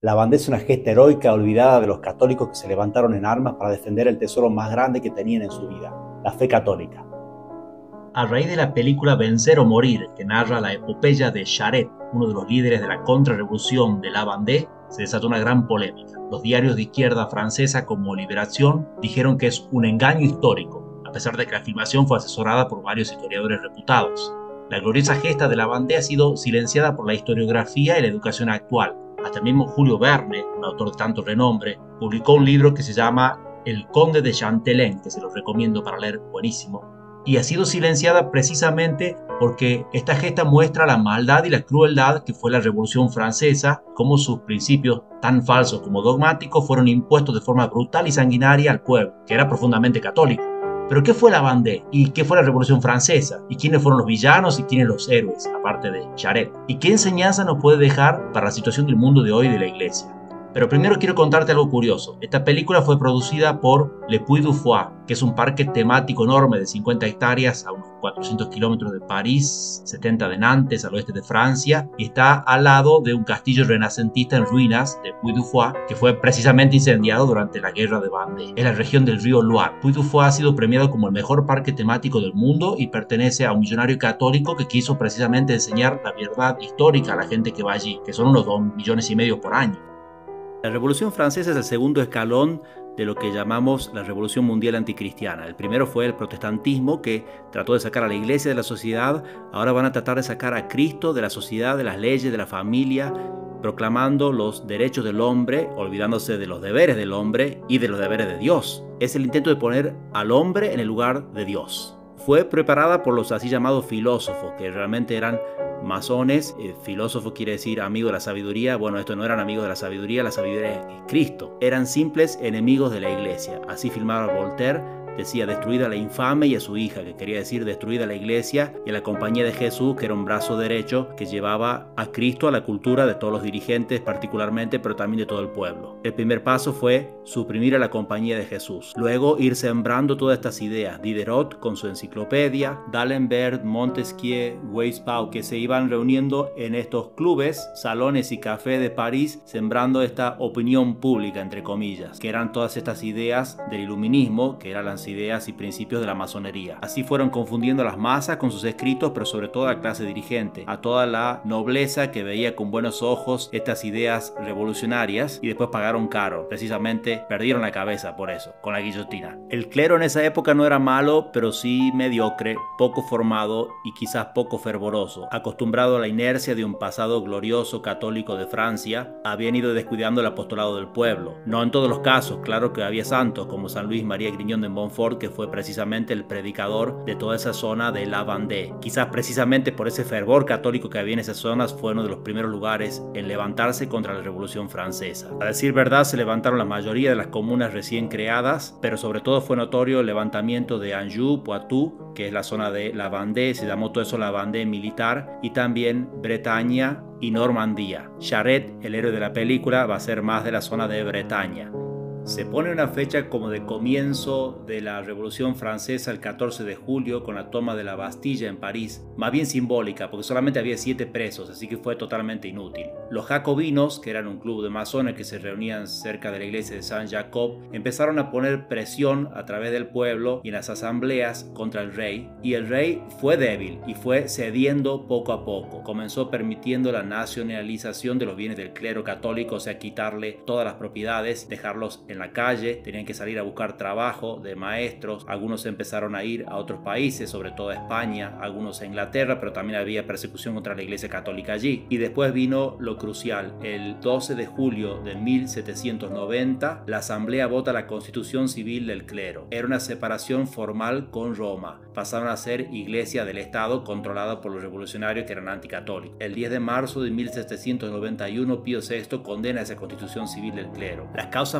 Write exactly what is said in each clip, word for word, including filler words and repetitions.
La Vendée es una gesta heroica olvidada de los católicos que se levantaron en armas para defender el tesoro más grande que tenían en su vida, la fe católica. A raíz de la película Vencer o Morir, que narra la epopeya de Charette, uno de los líderes de la contrarrevolución de la Vendée, se desató una gran polémica. Los diarios de izquierda francesa como Liberación dijeron que es un engaño histórico, a pesar de que la filmación fue asesorada por varios historiadores reputados. La gloriosa gesta de la Vendée ha sido silenciada por la historiografía y la educación actual. Hasta el mismo Julio Verne, un autor de tanto renombre, publicó un libro que se llama El Conde de Chantelain, que se los recomiendo para leer, buenísimo. Y ha sido silenciada precisamente porque esta gesta muestra la maldad y la crueldad que fue la Revolución Francesa, cómo sus principios tan falsos como dogmáticos fueron impuestos de forma brutal y sanguinaria al pueblo, que era profundamente católico. Pero ¿qué fue la Vendée? ¿Y qué fue la Revolución Francesa? ¿Y quiénes fueron los villanos y quiénes los héroes, aparte de Charette? ¿Y qué enseñanza nos puede dejar para la situación del mundo de hoy de la Iglesia? Pero primero quiero contarte algo curioso. Esta película fue producida por Le Puy du Fou, que es un parque temático enorme de cincuenta hectáreas a unos cuatrocientos kilómetros de París, setenta de Nantes, al oeste de Francia, y está al lado de un castillo renacentista en ruinas de Puy du Fou, que fue precisamente incendiado durante la guerra de Vendée. Es la región del río Loire. Puy du Fou ha sido premiado como el mejor parque temático del mundo y pertenece a un millonario católico que quiso precisamente enseñar la verdad histórica a la gente que va allí, que son unos dos millones y medio por año. La Revolución Francesa es el segundo escalón de lo que llamamos la Revolución Mundial Anticristiana. El primero fue el protestantismo, que trató de sacar a la iglesia de la sociedad. Ahora van a tratar de sacar a Cristo de la sociedad, de las leyes, de la familia, proclamando los derechos del hombre, olvidándose de los deberes del hombre y de los deberes de Dios. Es el intento de poner al hombre en el lugar de Dios. Fue preparada por los así llamados filósofos, que realmente eran masones. Eh, filósofo quiere decir amigo de la sabiduría. Bueno, estos no eran amigos de la sabiduría, la sabiduría es Cristo. Eran simples enemigos de la iglesia. Así filmaba Voltaire. Decía destruida la infame y a su hija, que quería decir destruida la iglesia, y a la compañía de Jesús, que era un brazo derecho que llevaba a Cristo a la cultura de todos los dirigentes particularmente, pero también de todo el pueblo. El primer paso fue suprimir a la compañía de Jesús. Luego ir sembrando todas estas ideas. Diderot con su enciclopedia, D'Alembert, Montesquieu, Weishaupt, que se iban reuniendo en estos clubes, salones y cafés de París, sembrando esta opinión pública, entre comillas, que eran todas estas ideas del iluminismo, que eran las ideas y principios de la masonería. Así fueron confundiendo a las masas con sus escritos, pero sobre todo a la clase dirigente, a toda la nobleza que veía con buenos ojos estas ideas revolucionarias y después pagaron caro. Precisamente perdieron la cabeza por eso, con la guillotina. El clero en esa época no era malo, pero sí mediocre, poco formado y quizás poco fervoroso. Acostumbrado a la inercia de un pasado glorioso católico de Francia, habían ido descuidando el apostolado del pueblo. No en todos los casos, claro que había santos como San Luis María Grignon de Montfort, que fue precisamente el predicador de toda esa zona de la Vendée. Quizás precisamente por ese fervor católico que había en esas zonas fue uno de los primeros lugares en levantarse contra la Revolución Francesa. A decir verdad, se levantaron la mayoría de las comunas recién creadas, pero sobre todo fue notorio el levantamiento de Anjou, Poitou, que es la zona de la Vendée, se llamó todo eso la Vendée militar, y también Bretaña y Normandía. Charette, el héroe de la película, va a ser más de la zona de Bretaña. Se pone una fecha como de comienzo de la Revolución Francesa el catorce de julio con la toma de la Bastilla en París, más bien simbólica porque solamente había siete presos, así que fue totalmente inútil. Los jacobinos, que eran un club de masones que se reunían cerca de la iglesia de Saint-Jacob, empezaron a poner presión a través del pueblo y en las asambleas contra el rey, y el rey fue débil y fue cediendo poco a poco. Comenzó permitiendo la nacionalización de los bienes del clero católico, o sea, quitarle todas las propiedades, dejarlos en la calle, tenían que salir a buscar trabajo de maestros, algunos empezaron a ir a otros países, sobre todo a España, algunos a Inglaterra, pero también había persecución contra la iglesia católica allí. Y después vino lo crucial, el doce de julio de mil setecientos noventa, la asamblea vota la constitución civil del clero. Era una separación formal con Roma, pasaron a ser iglesia del Estado controlada por los revolucionarios que eran anticatólicos. El diez de marzo de mil setecientos noventa y uno, Pío sexto condena esa constitución civil del clero. Las causas más inmediatas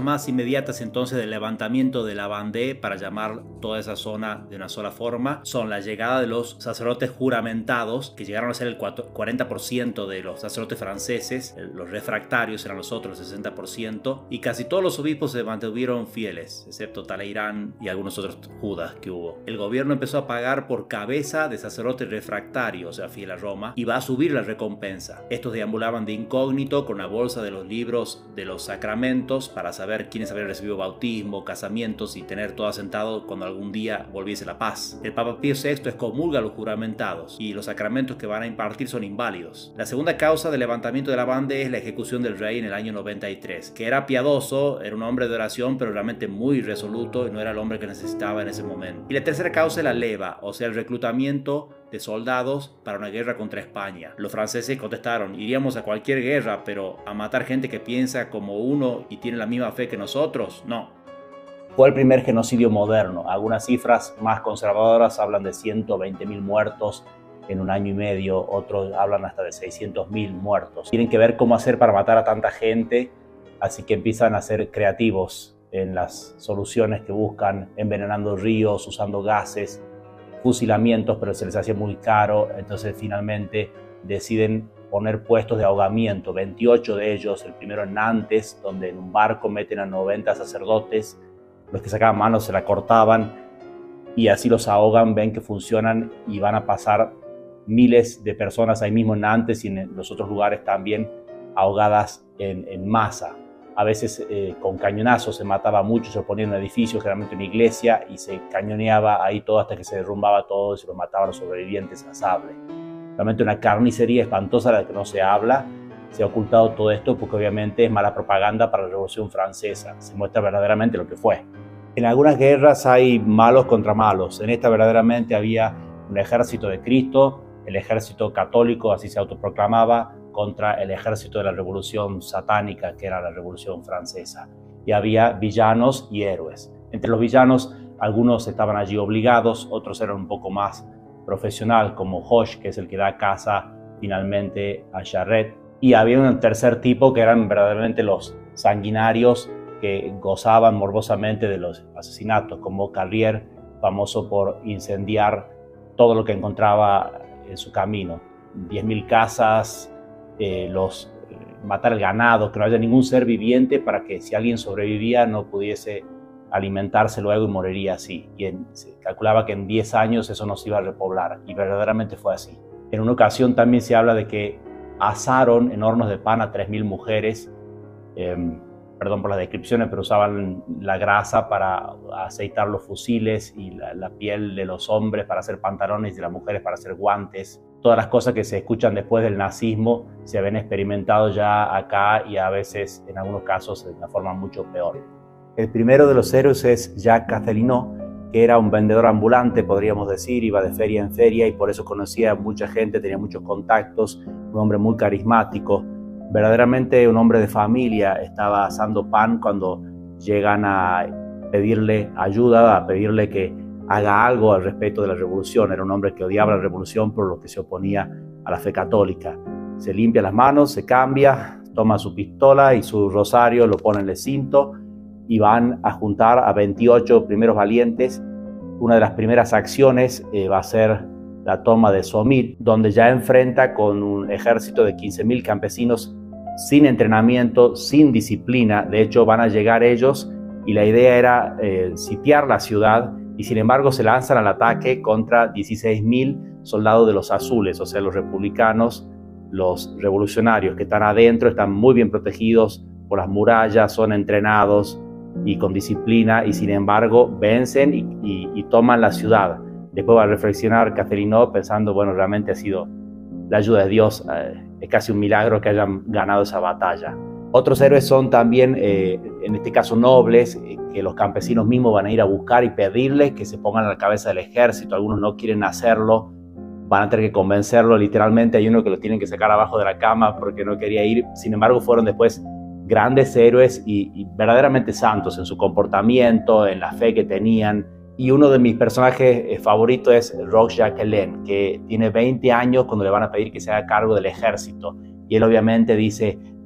inmediatas entonces del levantamiento de la Vendée, para llamar toda esa zona de una sola forma, son la llegada de los sacerdotes juramentados, que llegaron a ser el cuarenta por ciento de los sacerdotes franceses. Los refractarios eran los otros, el sesenta por ciento, y casi todos los obispos se mantuvieron fieles, excepto Talleyrand y algunos otros Judas que hubo. El gobierno empezó a pagar por cabeza de sacerdotes refractarios, o sea, fiel a Roma, y va a subir la recompensa. Estos deambulaban de incógnito con una bolsa de los libros de los sacramentos para saber quiénes habían recibido bautismo, casamientos y tener todo asentado cuando algún día volviese la paz. El Papa Pío sexto excomulga a los juramentados y los sacramentos que van a impartir son inválidos. La segunda causa del levantamiento de la Vendée es la ejecución del rey en el año noventa y tres, que era piadoso, era un hombre de oración, pero realmente muy resoluto y no era el hombre que necesitaba en ese momento. Y la tercera causa es la leva, o sea, el reclutamiento de soldados para una guerra contra España. Los franceses contestaron: iríamos a cualquier guerra, pero a matar gente que piensa como uno y tiene la misma fe que nosotros, no. Fue el primer genocidio moderno. Algunas cifras más conservadoras hablan de ciento veinte mil muertos en un año y medio, otros hablan hasta de seiscientos mil muertos. Tienen que ver cómo hacer para matar a tanta gente, así que empiezan a ser creativos en las soluciones que buscan, envenenando ríos, usando gases, fusilamientos, pero se les hacía muy caro, entonces finalmente deciden poner puestos de ahogamiento, veintiocho de ellos, el primero en Nantes, donde en un barco meten a noventa sacerdotes, los que sacaban manos se la cortaban y así los ahogan, ven que funcionan y van a pasar miles de personas ahí mismo en Nantes y en los otros lugares también ahogadas en, en masa. A veces eh, con cañonazos se mataba mucho, se ponía en un edificio, generalmente una iglesia, y se cañoneaba ahí todo hasta que se derrumbaba todo y se los mataba a los sobrevivientes a sable. Realmente una carnicería espantosa de la que no se habla. Se ha ocultado todo esto porque obviamente es mala propaganda para la Revolución Francesa. Se muestra verdaderamente lo que fue. En algunas guerras hay malos contra malos. En esta verdaderamente había un ejército de Cristo, el ejército católico, así se autoproclamaba, contra el ejército de la Revolución satánica, que era la Revolución Francesa. Y había villanos y héroes. Entre los villanos, algunos estaban allí obligados, otros eran un poco más profesional, como Hoche, que es el que da casa finalmente a Charette. Y había un tercer tipo que eran verdaderamente los sanguinarios que gozaban morbosamente de los asesinatos, como Carrier, famoso por incendiar todo lo que encontraba en su camino. diez mil casas, eh, los, eh, matar el ganado, que no haya ningún ser viviente para que si alguien sobrevivía no pudiese alimentarse luego y moriría así. Y en, se calculaba que en diez años eso nos iba a repoblar, y verdaderamente fue así. En una ocasión también se habla de que asaron en hornos de pan a tres mil mujeres, eh, perdón por las descripciones, pero usaban la grasa para aceitar los fusiles y la, la piel de los hombres para hacer pantalones y de las mujeres para hacer guantes. Todas las cosas que se escuchan después del nazismo se habían experimentado ya acá y a veces, en algunos casos, de una forma mucho peor. El primero de los héroes es Jacques Cathelineau, que era un vendedor ambulante, podríamos decir, iba de feria en feria y por eso conocía a mucha gente, tenía muchos contactos, un hombre muy carismático, verdaderamente un hombre de familia. Estaba asando pan cuando llegan a pedirle ayuda, a pedirle que haga algo al respecto de la revolución. Era un hombre que odiaba la revolución por lo que se oponía a la fe católica. Se limpia las manos, se cambia, toma su pistola y su rosario, lo pone en el cinto y van a juntar a veintiocho primeros valientes. Una de las primeras acciones eh, va a ser la toma de Somit, donde ya enfrenta con un ejército de quince mil campesinos sin entrenamiento, sin disciplina. De hecho, van a llegar ellos y la idea era eh, sitiar la ciudad, y sin embargo se lanzan al ataque contra dieciséis mil soldados de los azules, o sea, los republicanos, los revolucionarios que están adentro, están muy bien protegidos por las murallas, son entrenados y con disciplina, y sin embargo vencen y, y, y toman la ciudad. Después va a reflexionar Cathelineau pensando, bueno, realmente ha sido la ayuda de Dios, eh, es casi un milagro que hayan ganado esa batalla. Otros héroes son también, eh, en este caso nobles, eh, que los campesinos mismos van a ir a buscar y pedirles que se pongan a la cabeza del ejército. Algunos no quieren hacerlo, van a tener que convencerlo literalmente. Hay uno que lo tienen que sacar abajo de la cama porque no quería ir. Sin embargo, fueron después grandes héroes y, y verdaderamente santos en su comportamiento, en la fe que tenían. Y uno de mis personajes favoritos es Roch Jacquelin, que tiene veinte años cuando le van a pedir que se haga cargo del ejército. Y él obviamente dice,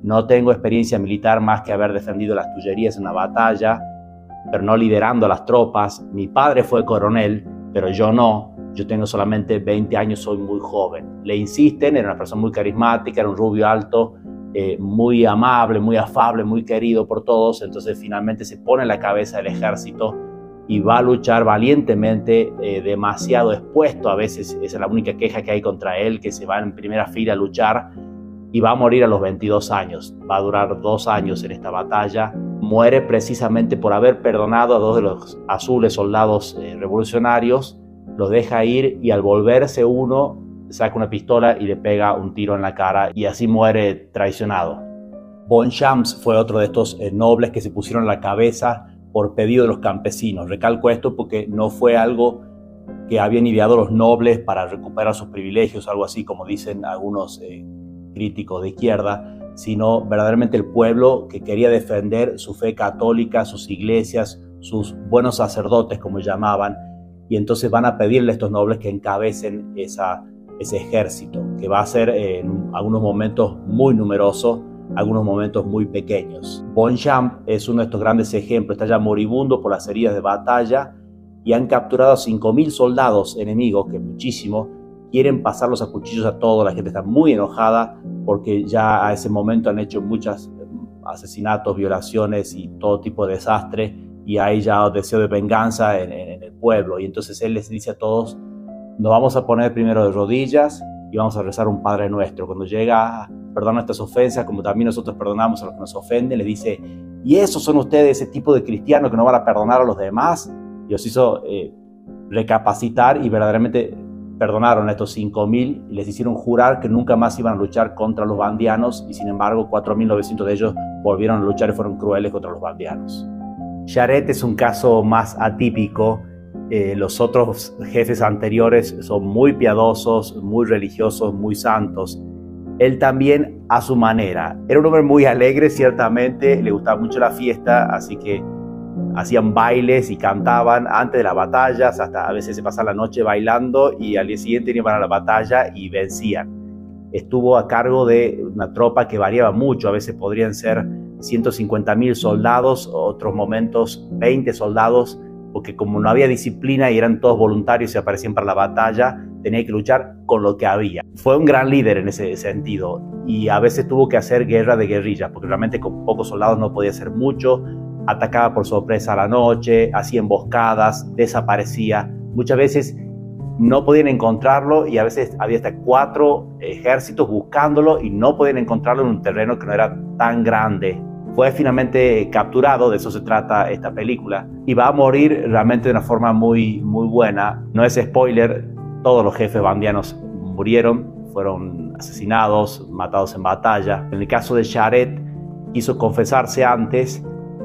No tengo experiencia militar más que haber defendido las Tullerías en una batalla, pero no liderando las tropas. Mi padre fue coronel, pero yo no. Yo tengo solamente veinte años, soy muy joven. Le insisten, era una persona muy carismática, era un rubio alto, eh, muy amable, muy afable, muy querido por todos. Entonces finalmente se pone en la cabeza del ejército y va a luchar valientemente, eh, demasiado expuesto. A veces esa es la única queja que hay contra él, que se va en primera fila a luchar y va a morir a los veintidós años. Va a durar dos años en esta batalla. Muere precisamente por haber perdonado a dos de los azules soldados eh, revolucionarios. Los deja ir y al volverse uno saca una pistola y le pega un tiro en la cara y así muere traicionado. Bonchamps fue otro de estos eh, nobles que se pusieron a la cabeza por pedido de los campesinos. Recalco esto porque no fue algo que habían ideado los nobles para recuperar sus privilegios, algo así como dicen algunos eh, críticos de izquierda, sino verdaderamente el pueblo que quería defender su fe católica, sus iglesias, sus buenos sacerdotes, como llamaban, y entonces van a pedirle a estos nobles que encabecen esa, ese ejército, que va a ser eh, en algunos momentos muy numeroso, algunos momentos muy pequeños. Bonchamps es uno de estos grandes ejemplos, está ya moribundo por las heridas de batalla y han capturado a cinco mil soldados enemigos, que es muchísimo. Quieren pasarlos a cuchillos a todos, la gente está muy enojada porque ya a ese momento han hecho muchos asesinatos, violaciones y todo tipo de desastre y hay ya deseo de venganza en, en, en el pueblo. Y entonces él les dice a todos, nos vamos a poner primero de rodillas y vamos a rezar un Padre Nuestro. Cuando llega, perdona nuestras ofensas, como también nosotros perdonamos a los que nos ofenden, les dice, ¿y esos son ustedes, ese tipo de cristianos que no van a perdonar a los demás? Y los hizo eh, recapacitar y verdaderamente perdonaron a estos cinco mil y les hicieron jurar que nunca más iban a luchar contra los bandianos y sin embargo cuatro mil novecientos de ellos volvieron a luchar y fueron crueles contra los bandianos. Charette es un caso más atípico. Eh, los otros jefes anteriores son muy piadosos, muy religiosos, muy santos. Él también a su manera. Era un hombre muy alegre, ciertamente, le gustaba mucho la fiesta, así que hacían bailes y cantaban antes de las batallas, hasta a veces se pasaban la noche bailando y al día siguiente iban a la batalla y vencían. Estuvo a cargo de una tropa que variaba mucho, a veces podrían ser ciento cincuenta mil soldados, otros momentos veinte soldados, porque como no había disciplina y eran todos voluntarios y aparecían para la batalla, tenía que luchar con lo que había. Fue un gran líder en ese sentido y a veces tuvo que hacer guerra de guerrillas, porque realmente con pocos soldados no podía hacer mucho. Atacaba por sorpresa a la noche, hacía emboscadas, desaparecía. Muchas veces no podían encontrarlo y a veces había hasta cuatro ejércitos buscándolo y no podían encontrarlo en un terreno que no era tan grande. Fue finalmente capturado, de eso se trata esta película, y va a morir realmente de una forma muy, muy buena. No es spoiler, todos los jefes bandianos murieron, fueron asesinados, matados en batalla. En el caso de Charette, quiso confesarse antes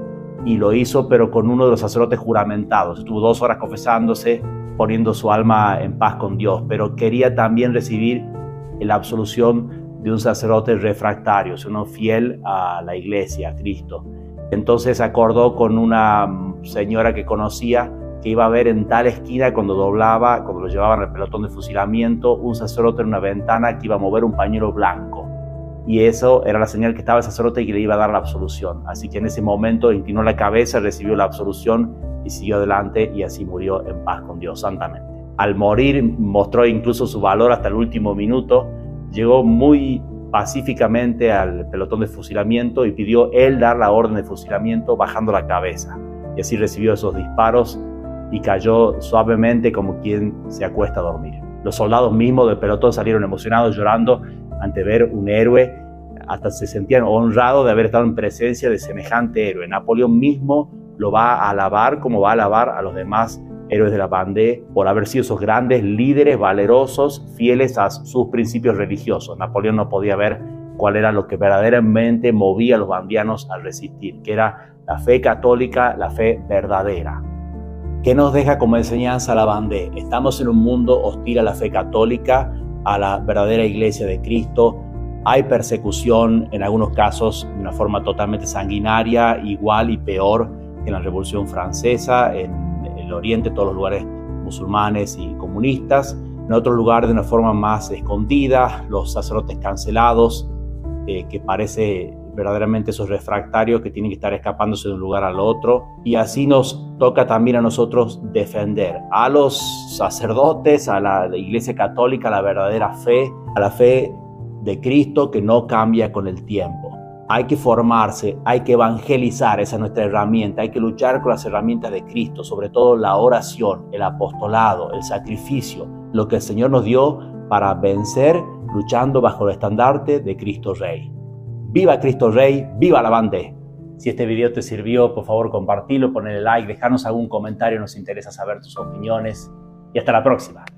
y lo hizo, pero con uno de los sacerdotes juramentados. Estuvo dos horas confesándose, poniendo su alma en paz con Dios, pero quería también recibir la absolución de un sacerdote refractario, uno fiel a la iglesia, a Cristo. Entonces acordó con una señora que conocía que iba a ver en tal esquina cuando doblaba, cuando lo llevaban al pelotón de fusilamiento, un sacerdote en una ventana que iba a mover un pañuelo blanco. Y eso era la señal que estaba el sacerdote y que le iba a dar la absolución. Así que en ese momento inclinó la cabeza, recibió la absolución y siguió adelante y así murió en paz con Dios santamente. Al morir mostró incluso su valor hasta el último minuto. Llegó muy pacíficamente al pelotón de fusilamiento y pidió él dar la orden de fusilamiento bajando la cabeza. Y así recibió esos disparos y cayó suavemente como quien se acuesta a dormir. Los soldados mismos del pelotón salieron emocionados, llorando ante ver un héroe. Hasta se sentían honrados de haber estado en presencia de semejante héroe. Napoleón mismo lo va a alabar como va a alabar a los demás héroes de la Vendée por haber sido esos grandes líderes valerosos, fieles a sus principios religiosos. Napoleón no podía ver cuál era lo que verdaderamente movía a los vandianos a resistir, que era la fe católica, la fe verdadera. ¿Qué nos deja como enseñanza la Vendée? Estamos en un mundo hostil a la fe católica, a la verdadera iglesia de Cristo. Hay persecución, en algunos casos de una forma totalmente sanguinaria, igual y peor que en la Revolución Francesa, en el Oriente, todos los lugares musulmanes y comunistas. En otros lugares de una forma más escondida, los sacerdotes cancelados, eh, que parece verdaderamente esos refractarios que tienen que estar escapándose de un lugar al otro. Y así nos toca también a nosotros defender a los sacerdotes, a la Iglesia Católica, a la verdadera fe, a la fe de Cristo que no cambia con el tiempo. Hay que formarse, hay que evangelizar, esa es nuestra herramienta, hay que luchar con las herramientas de Cristo, sobre todo la oración, el apostolado, el sacrificio, lo que el Señor nos dio para vencer luchando bajo el estandarte de Cristo Rey. ¡Viva Cristo Rey! ¡Viva la Bandé! Si este video te sirvió, por favor compartilo, ponle like, dejarnos algún comentario, nos interesa saber tus opiniones y hasta la próxima.